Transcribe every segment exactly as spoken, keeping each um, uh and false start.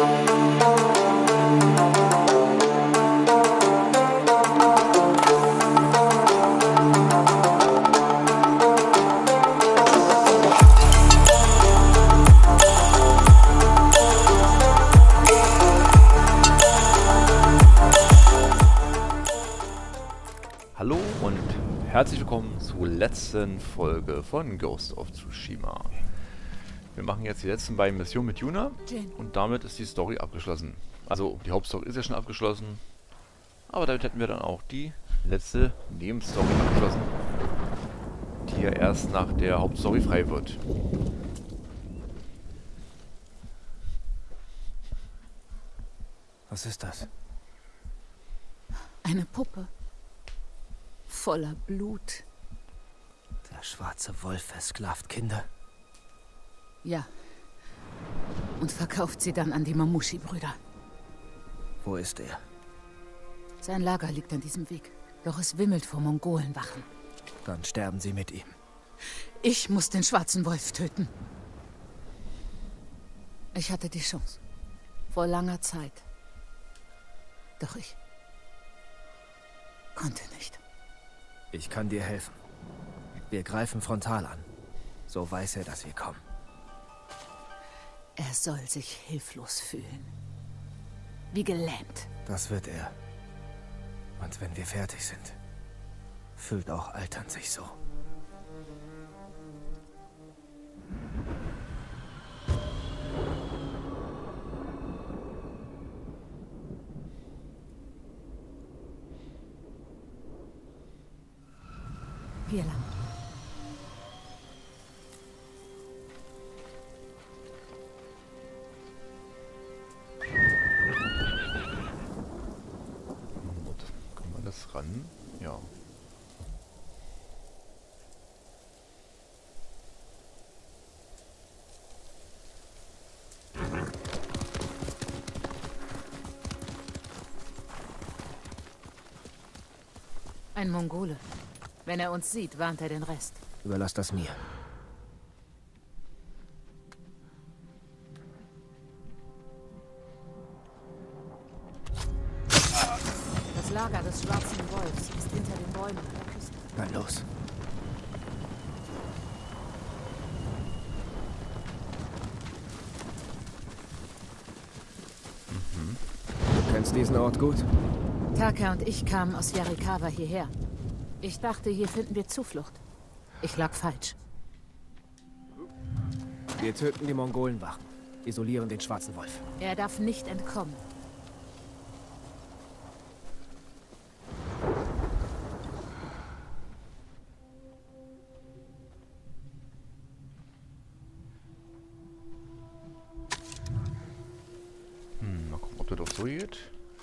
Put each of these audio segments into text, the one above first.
Hallo und herzlich willkommen zur letzten Folge von Ghost of Tsushima. Wir machen jetzt die letzten beiden Missionen mit Yuna und damit ist die Story abgeschlossen. Also die Hauptstory ist ja schon abgeschlossen, aber damit hätten wir dann auch die letzte Nebenstory abgeschlossen, die ja erst nach der Hauptstory frei wird. Was ist das? Eine Puppe. Voller Blut. Der schwarze Wolf versklavt Kinder. Ja. Und verkauft sie dann an die Mamushi-Brüder. Wo ist er? Sein Lager liegt an diesem Weg. Doch es wimmelt vor Mongolenwachen. Dann sterben sie mit ihm. Ich muss den schwarzen Wolf töten. Ich hatte die Chance. Vor langer Zeit. Doch ich konnte nicht. Ich kann dir helfen. Wir greifen frontal an. So weiß er, dass wir kommen. Er soll sich hilflos fühlen. Wie gelähmt. Das wird er. Und wenn wir fertig sind, fühlt auch Altern sich so. Hier lang. Und kann man das ran? Ja. Ein Mongole. Wenn er uns sieht, warnt er den Rest. Überlass das mir. Das Lager des schwarzen Wolfs ist hinter den Bäumen an der Küste. Dann los. Mhm. Du kennst diesen Ort gut? Taka und ich kamen aus Yarikawa hierher. Ich dachte, hier finden wir Zuflucht. Ich lag falsch. Wir töten die Mongolenwachen. Isolieren den schwarzen Wolf. Er darf nicht entkommen. Hm, mal gucken, ob das doch so geht.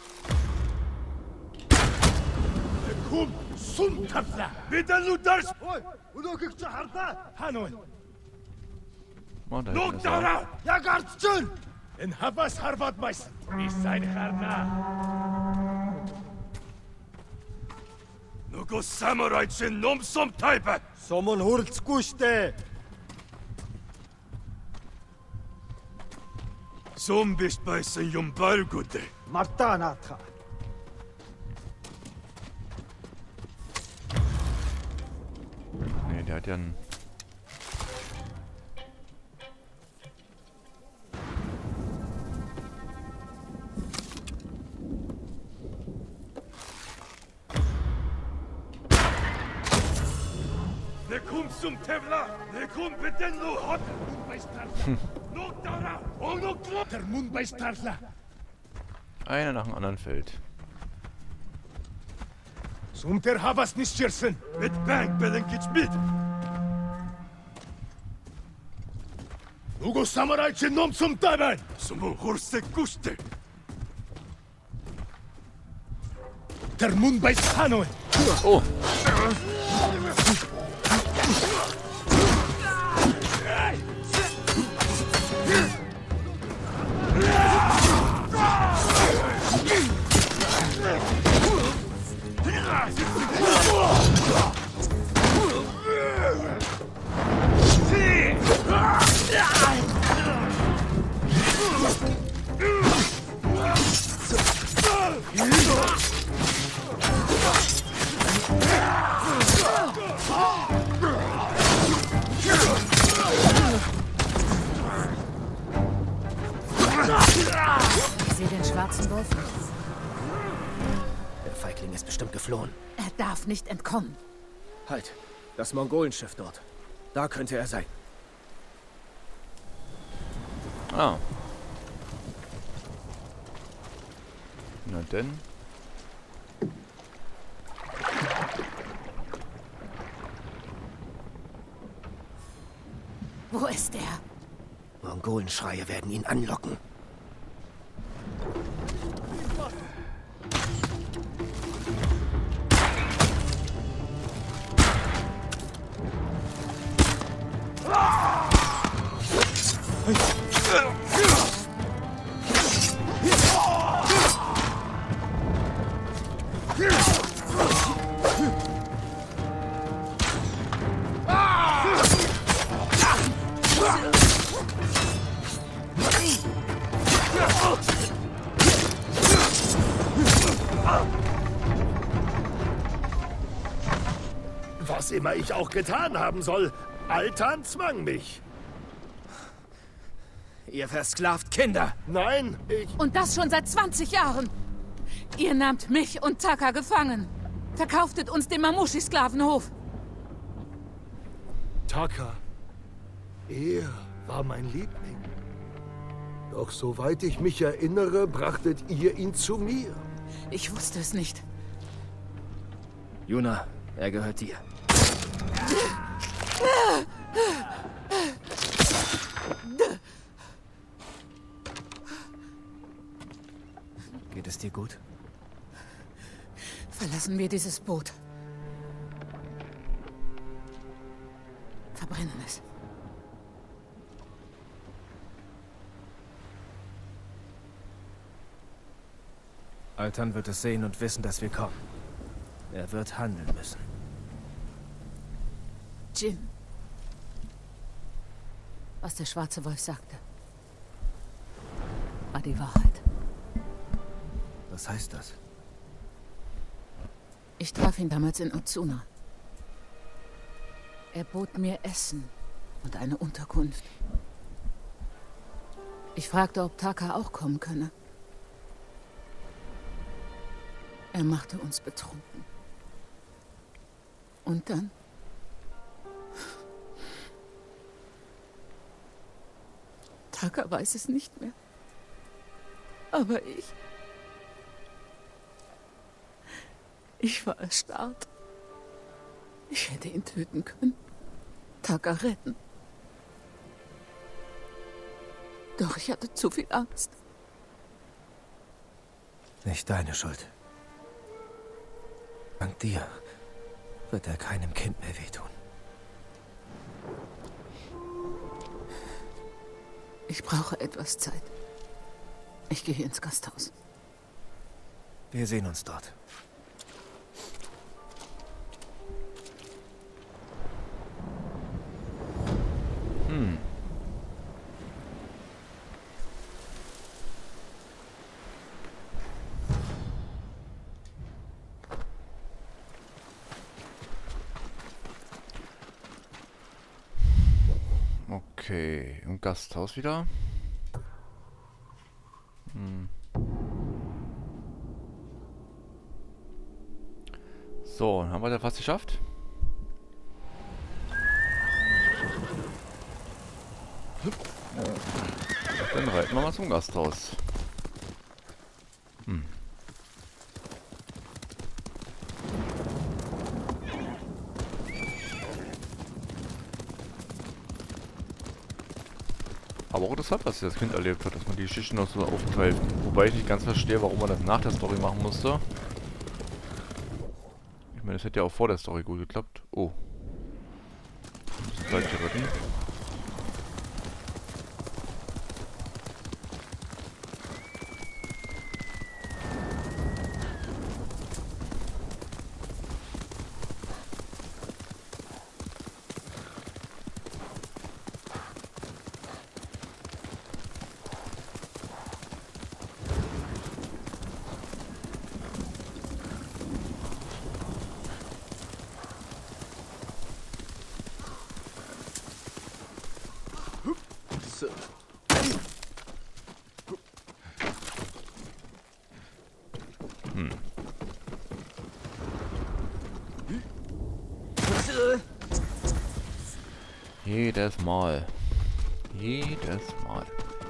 Kum сум тавлаа. Бид алударс. Ой, өнөөгч хардаа. Хаана вэ? Oh, da hinten Нүг ist er. дараа. Яг ардч байна. Энэ хаваас харваад байсан. Би сайн харнаа. Нөгөө самурай чинь номсом тайба. Сум нь хөрөлцөхгүй штэ. Сум биш байсан юм байггүй дээ. Мартаа наатха. Nee, der hat ja einen... Ne kum sum tevla. Ne kum beden lu hot. Нүг дараа. Өнөг тэр мөн байстарлаа. Einer nach dem anderen fällt. Сум тэр хаваас нисчирсэн. Бид банк бэлэн гэж бид. Нөгөө самурай чи ном сумтай байна. Сум хурсэхгүй штэ. Тэр мөн байстана вэ? Oh! Ich sehe den schwarzen Wolf nicht. Der Feigling ist bestimmt geflohen. Er darf nicht entkommen. Halt, das Mongolenschiff dort. Da könnte er sein. Ah. Na denn. Wo ist er? Mongolenschreie werden ihn anlocken. Was immer ich auch getan haben soll, Altan zwang mich. Ihr versklavt Kinder. Nein, ich... Und das schon seit zwanzig Jahren. Ihr nahmt mich und Taka gefangen. Verkauftet uns dem Mamushi-Sklavenhof. Taka, er war mein Liebling. Doch soweit ich mich erinnere, brachtet ihr ihn zu mir. Ich wusste es nicht. Yuna, er gehört dir. Geht es dir gut? Verlassen wir dieses Boot. Verbrennen es. Altan wird es sehen und wissen, dass wir kommen. Er wird handeln müssen. Jin. Was der schwarze Wolf sagte, war die Wahrheit. Was heißt das? Ich traf ihn damals in Otsuna. Er bot mir Essen und eine Unterkunft. Ich fragte, ob Taka auch kommen könne. Er machte uns betrunken. Und dann? Taka weiß es nicht mehr. Aber ich... Ich war erstarrt. Ich hätte ihn töten können. Taka retten. Doch ich hatte zu viel Angst. Nicht deine Schuld. Dank dir wird er keinem Kind mehr wehtun. Ich brauche etwas Zeit. Ich gehe ins Gasthaus. Wir sehen uns dort. Hm. Okay, im Gasthaus wieder. Hm. So, dann haben wir das fast geschafft. Dann reiten wir mal zum Gasthaus. Hm. Aber auch interessant, was das Kind erlebt hat, dass man die Geschichten noch so aufteilt. Wobei ich nicht ganz verstehe, warum man das nach der Story machen musste. Ich meine, das hätte ja auch vor der Story gut geklappt. Oh. Wir müssen gleich hier retten. Jedes Mal. Jedes Mal.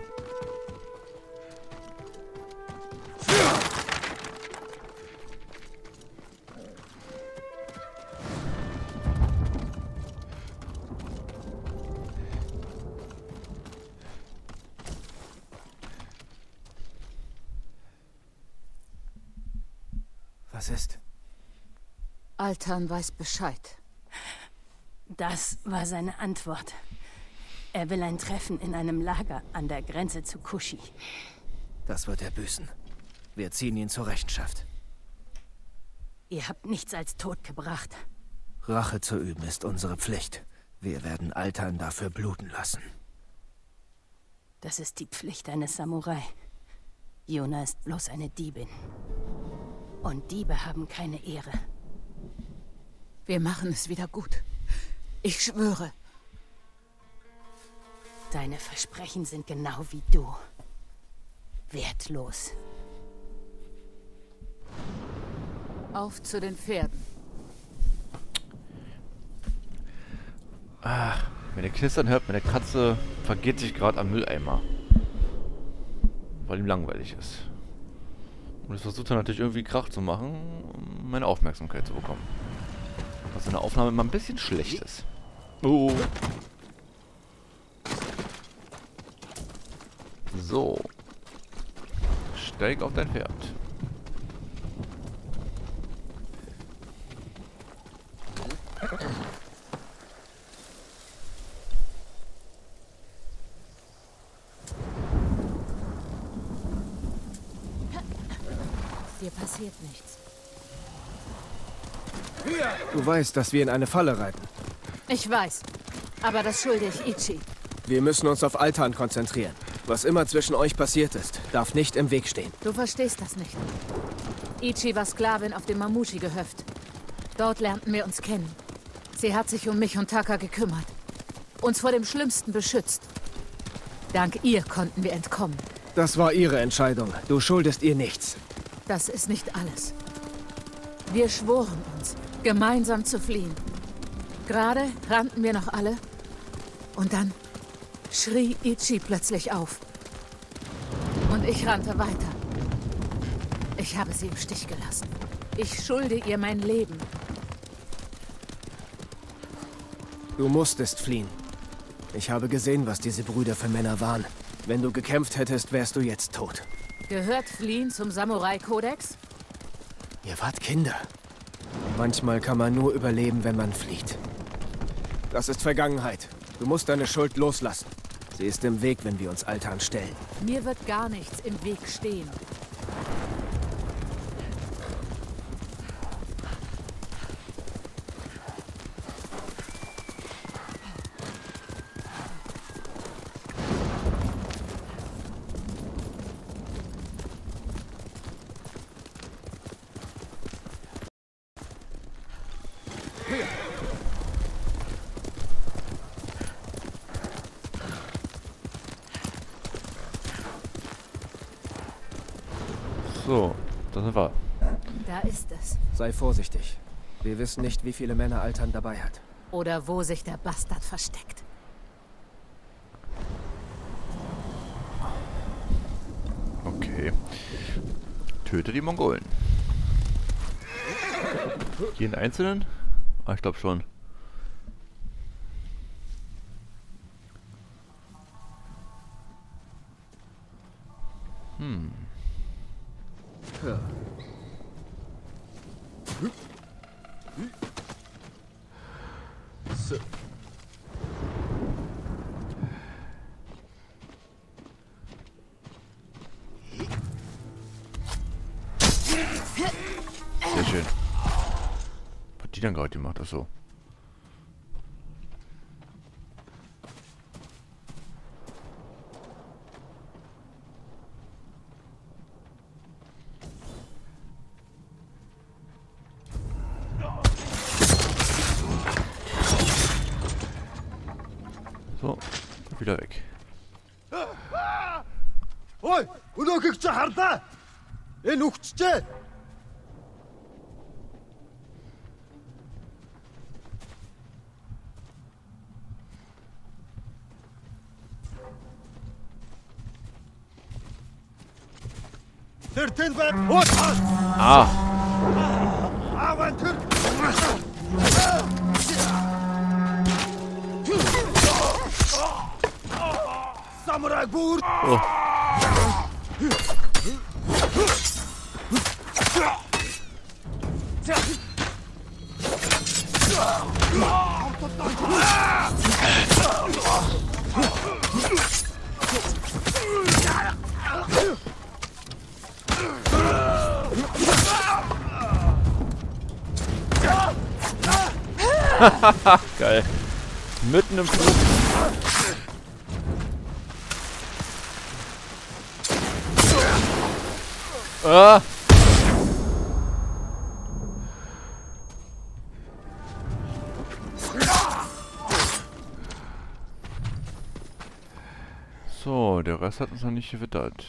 Was ist? Altan weiß Bescheid. Das war seine Antwort. Er will ein Treffen in einem Lager an der Grenze zu Kushi. Das wird er büßen. Wir ziehen ihn zur Rechenschaft. Ihr habt nichts als Tod gebracht. Rache zu üben ist unsere Pflicht. Wir werden Altan dafür bluten lassen. Das ist die Pflicht eines Samurai. Yuna ist bloß eine Diebin. Und Diebe haben keine Ehre. Wir machen es wieder gut. Ich schwöre. Deine Versprechen sind genau wie du. Wertlos. Auf zu den Pferden. Ah, wenn ihr knistern hört, meine Katze vergeht sich gerade am Mülleimer. Weil ihm langweilig ist. Und es versucht dann natürlich irgendwie Krach zu machen, um meine Aufmerksamkeit zu bekommen. Was in der Aufnahme immer ein bisschen schlecht ist. Oh. So. Steig auf dein Pferd. Dir passiert nichts. Du weißt, dass wir in eine Falle reiten. Ich weiß. Aber das schulde ich Ichi. Wir müssen uns auf Altan konzentrieren. Was immer zwischen euch passiert ist, darf nicht im Weg stehen. Du verstehst das nicht. Ichi war Sklavin auf dem Mamushi-Gehöft. Dort lernten wir uns kennen. Sie hat sich um mich und Taka gekümmert. Uns vor dem Schlimmsten beschützt. Dank ihr konnten wir entkommen. Das war ihre Entscheidung. Du schuldest ihr nichts. Das ist nicht alles. Wir schworen uns, gemeinsam zu fliehen. Gerade rannten wir noch alle. Und dann schrie Ichi plötzlich auf. Und ich rannte weiter. Ich habe sie im Stich gelassen. Ich schulde ihr mein Leben. Du musstest fliehen. Ich habe gesehen, was diese Brüder für Männer waren. Wenn du gekämpft hättest, wärst du jetzt tot. Gehört Fliehen zum Samurai-Kodex? Ihr wart Kinder. Manchmal kann man nur überleben, wenn man flieht. Das ist Vergangenheit. Du musst deine Schuld loslassen. Sie ist im Weg, wenn wir uns Altan stellen. Mir wird gar nichts im Weg stehen. So, da sind wir. Da ist es. Sei vorsichtig. Wir wissen nicht, wie viele Männer Altan dabei hat. Oder wo sich der Bastard versteckt. Okay. Töte die Mongolen. Jeden einzelnen? Ah, ich glaube schon. Hm. Ja. So. Sehr schön. Was hat die dann gerade gemacht? Achso. So, wieder weg. Ой, өнөөхийг чи харлаа. Энэ үхчихэ. Ah. Oh. Geil. Mitten im Flug. Ah. So, der Rest hat uns noch nicht gewittert.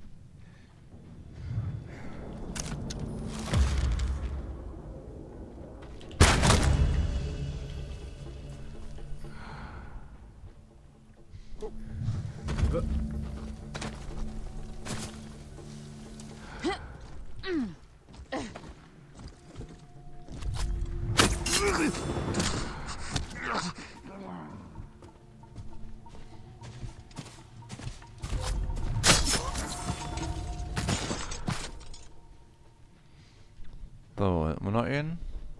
So, hätten wir noch einen?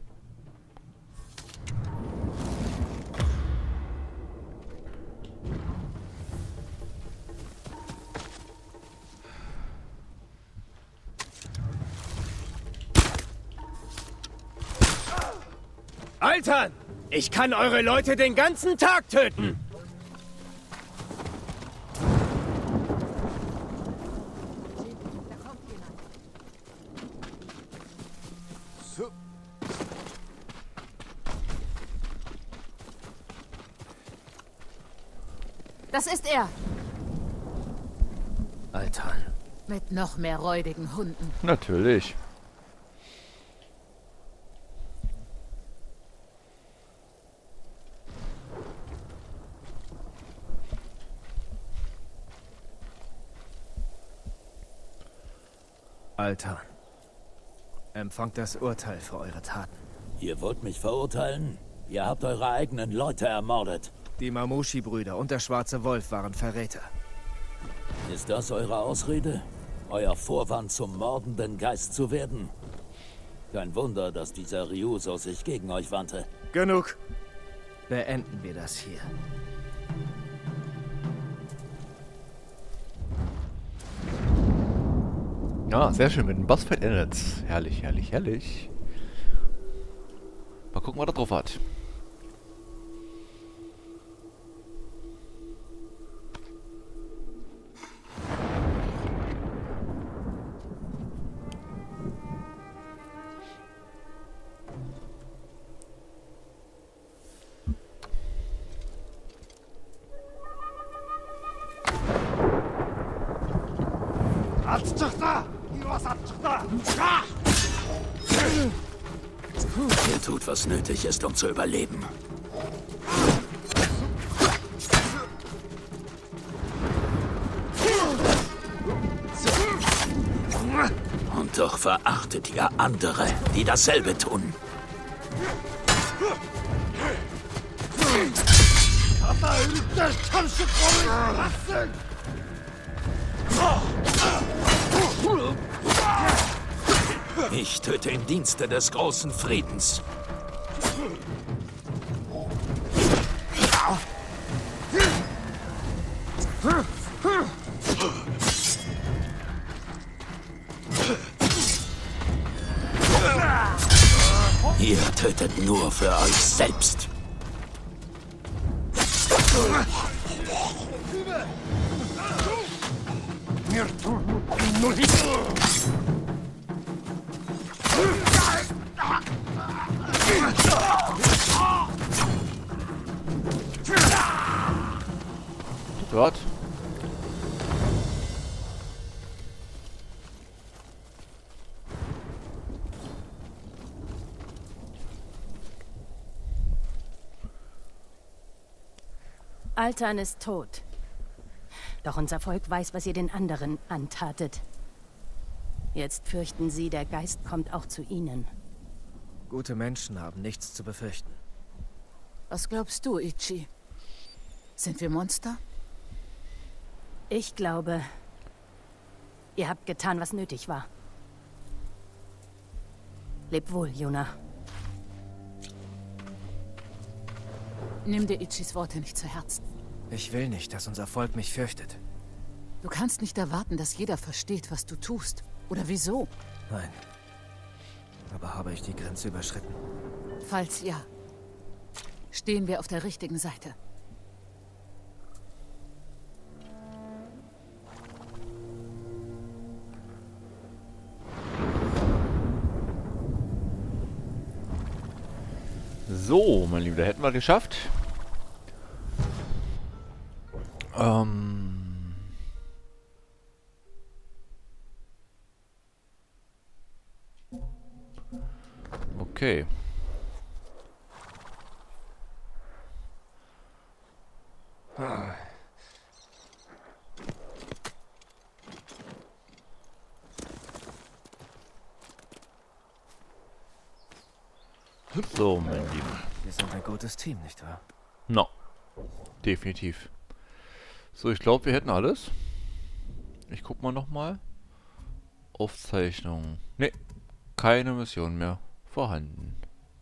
Altern! Ich kann eure Leute den ganzen Tag töten! Hm. Das ist er. Altern. Mit noch mehr räudigen Hunden. Natürlich. Altern. Empfangt das Urteil für eure Taten. Ihr wollt mich verurteilen? Ihr habt eure eigenen Leute ermordet. Die Mamushi-Brüder und der Schwarze Wolf waren Verräter. Ist das eure Ausrede? Euer Vorwand, zum mordenden Geist zu werden? Kein Wunder, dass dieser Ryuzo sich gegen euch wandte. Genug! Beenden wir das hier. Ja, sehr schön. Mit dem Bossfight endet's. Herrlich, herrlich, herrlich. Mal gucken, was er drauf hat. Ihr tut, was nötig ist, um zu überleben. Und doch verachtet ihr andere, die dasselbe tun. Ich töte im Dienste des großen Friedens. Ihr tötet nur für euch selbst. Dort. Altern ist tot. Doch unser Volk weiß, was ihr den anderen antatet. Jetzt fürchten sie, der Geist kommt auch zu ihnen. Gute Menschen haben nichts zu befürchten. Was glaubst du, Ichi? Sind wir Monster? Ich glaube, ihr habt getan, was nötig war. Leb wohl, Yuna. Nimm dir Ichis Worte nicht zu Herzen. Ich will nicht, dass unser Volk mich fürchtet. Du kannst nicht erwarten, dass jeder versteht, was du tust. Oder wieso? Nein. Aber habe ich die Grenze überschritten? Falls ja, stehen wir auf der richtigen Seite. So, mein Lieber, da hätten wir geschafft. Ähm... Okay. Ah. So, mein Lieber. Wir sind ein gutes Team, nicht wahr? No. Definitiv. So, ich glaube, wir hätten alles. Ich guck mal nochmal. Aufzeichnung. Ne, keine Mission mehr vorhanden.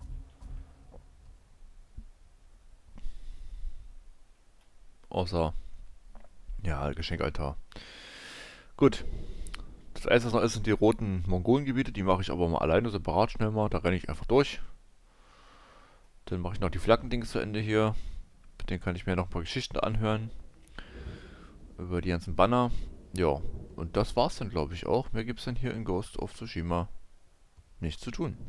Außer, ja, Geschenkaltar. Gut. Das Einzige, was noch ist, sind die roten Mongolengebiete. Die mache ich aber mal alleine, separat schnell mal. Da renne ich einfach durch. Dann mache ich noch die Flaggendings zu Ende hier. Mit denen kann ich mir noch ein paar Geschichten anhören. Über die ganzen Banner. Ja, und das war's dann, glaube ich, auch. Mehr gibt es dann hier in Ghost of Tsushima nichts zu tun.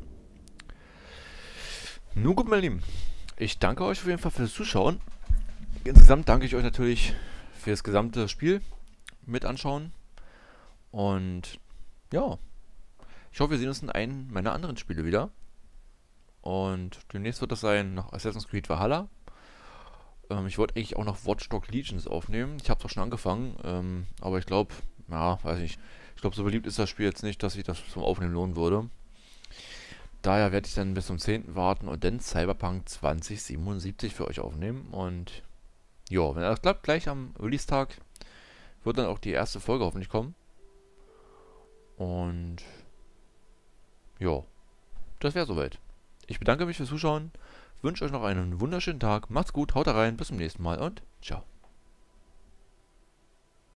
Nun gut, meine Lieben. Ich danke euch auf jeden Fall fürs Zuschauen. Insgesamt danke ich euch natürlich für das gesamte Spiel mit anschauen. Und ja, ich hoffe, wir sehen uns in einem meiner anderen Spiele wieder. Und demnächst wird das sein noch Assassin's Creed Valhalla. Ähm, ich wollte eigentlich auch noch Watch Dogs Legions aufnehmen. Ich habe es auch schon angefangen, ähm, aber ich glaube, ja, weiß nicht. Ich glaube, so beliebt ist das Spiel jetzt nicht, dass sich das zum Aufnehmen lohnen würde. Daher werde ich dann bis zum zehnten warten und dann Cyberpunk zwanzig siebenundsiebzig für euch aufnehmen. Und ja, wenn das klappt, gleich am Release-Tag wird dann auch die erste Folge hoffentlich kommen. Und ja, das wäre soweit. Ich bedanke mich fürs Zuschauen, wünsche euch noch einen wunderschönen Tag, macht's gut, haut rein, bis zum nächsten Mal und ciao.